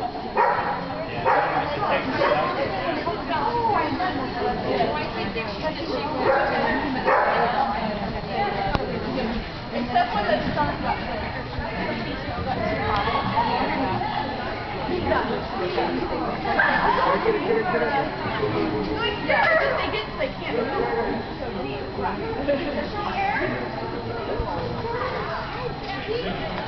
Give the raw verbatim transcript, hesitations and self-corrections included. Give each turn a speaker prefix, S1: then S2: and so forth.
S1: Except when the sun got there. Yeah, they get, they can't move so deep. Right.